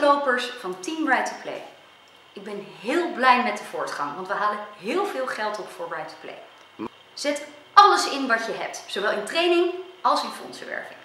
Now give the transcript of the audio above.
lopers van Team Ride to Play. Ik ben heel blij met de voortgang, want we halen heel veel geld op voor Ride to Play. Zet alles in wat je hebt, zowel in training als in fondsenwerving.